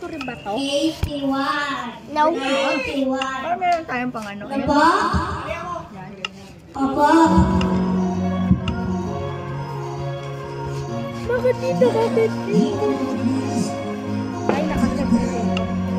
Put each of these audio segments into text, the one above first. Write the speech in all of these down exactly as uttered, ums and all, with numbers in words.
ko rin ba to? eighty-one. No. eighty-one. Parang meron tayong pang ano. Opo? Opo? Bakit dito? Bakit dito? Ay, nakasap na dito.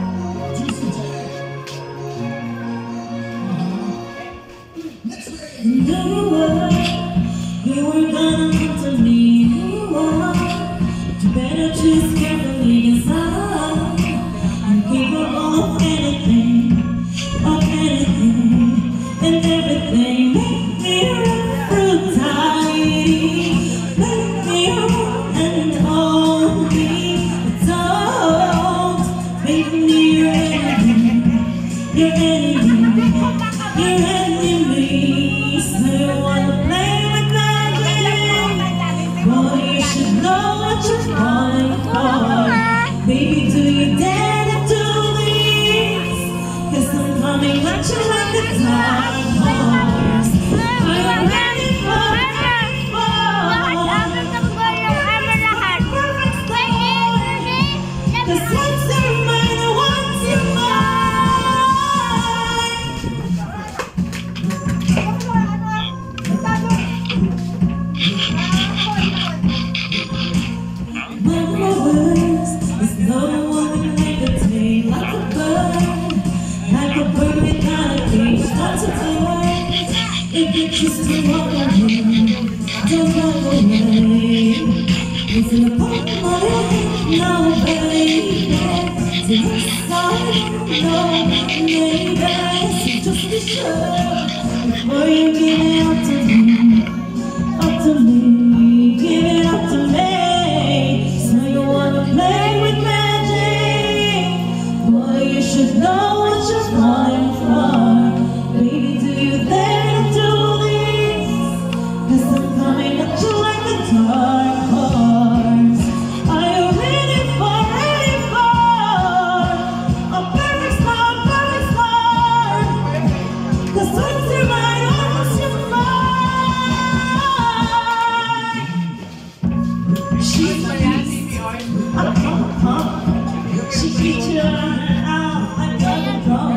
You were gonna come to me, you are. You better choose carefully, yes I. I'm capable of anything, of anything, and everything. Make me Aphrodite, make me and only. Don't make me your enemy, your enemy, your enemy. So you wanna play? Boy, you should know what you're falling for. Baby, do you dare to do this? Cause I'm coming at you like a dark horse. Are you ready for it? Cause once you're mine, once you're if you choose to walk away, don't walk away. It's in the palm of your hand now, baby. So let's start, no, baby. So just be sure before you give it up to me, up to me, give it up to me. So you wanna play with magic? Boy, you should know what you're falling for. Baby, do you dare? Coming at you like a dark horse. Are you ready for, ready for a perfect storm, perfect storm? Cause once you're mine, once you're mine. She's my beast. Uh, uh, uh. She beat you out, I got it wrong.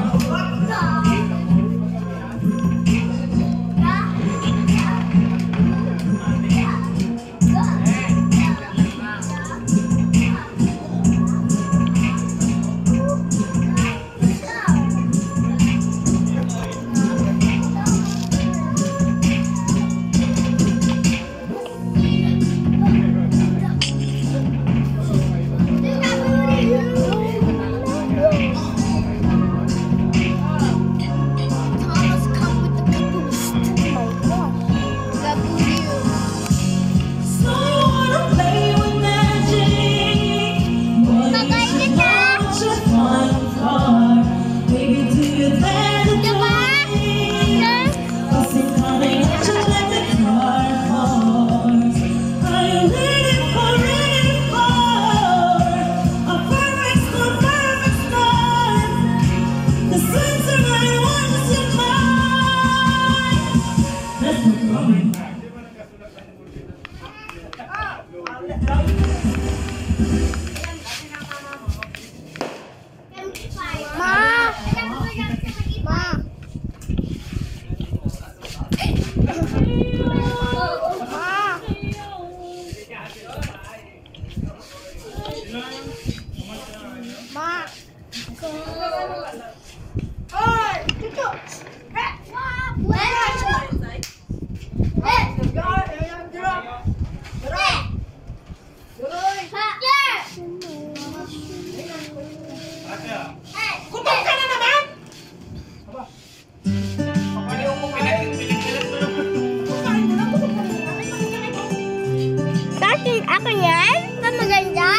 Ako yan? Ito maganda?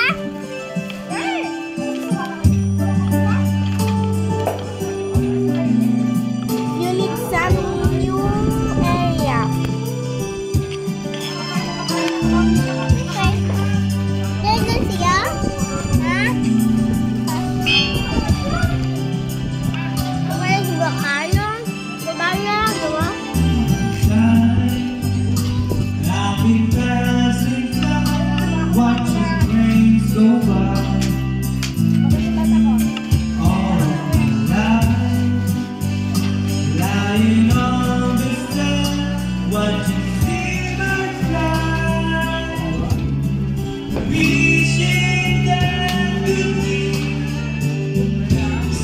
You need some new area. Okay. Dito siya? Ha?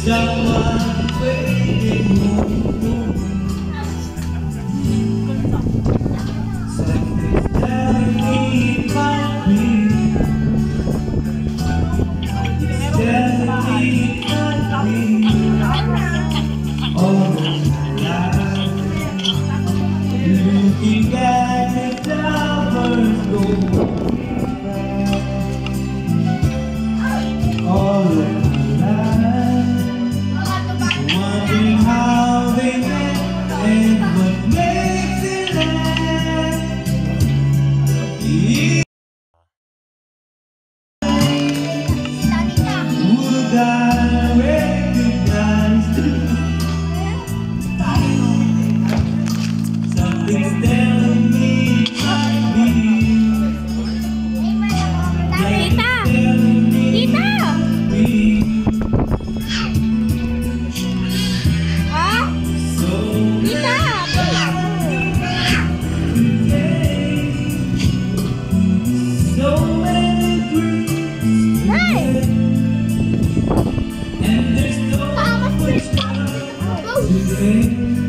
someone waiting home. Something's telling me it might be. It's telling me it might be. All of my life, looking at the towers go. All of my life, wondering how they met and what makes it last. Would I recognize you? Something's telling me it might be. Tita! Telling me Tita! be. Ha? So Tita! So many dreams, Hey! and there's no Tama much time to think.